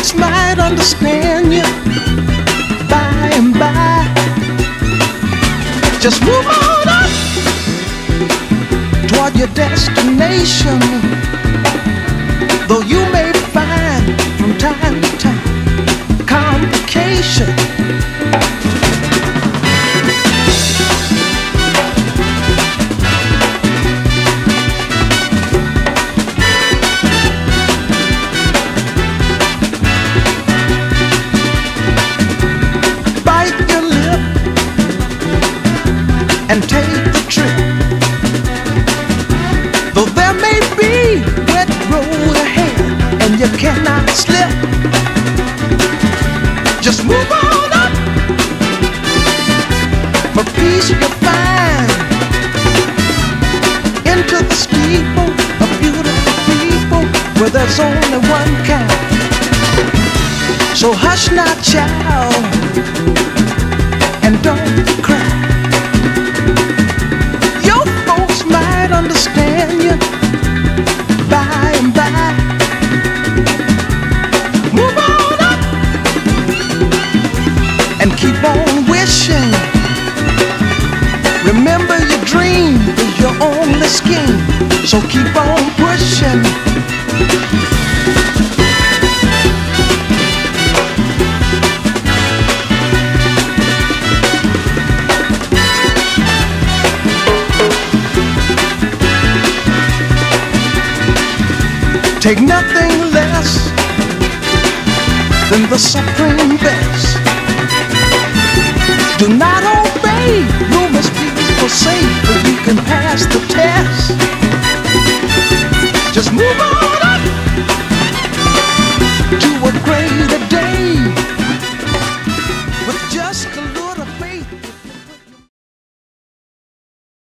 folks might understand you by and by. Just move on up toward your destination, though you may find from time to time complication. Bite your lip and take the trip, though there may be wet road ahead and you cannot slip. Just move on up, for peace you'll find into the steeple of beautiful people where there's only one kind. So hush now, child, and don't cry. Your folks might understand you by and by. Move on up and keep on wishing. Remember, your dream is your only scheme, so keep on pushing. Take nothing less than the supreme best.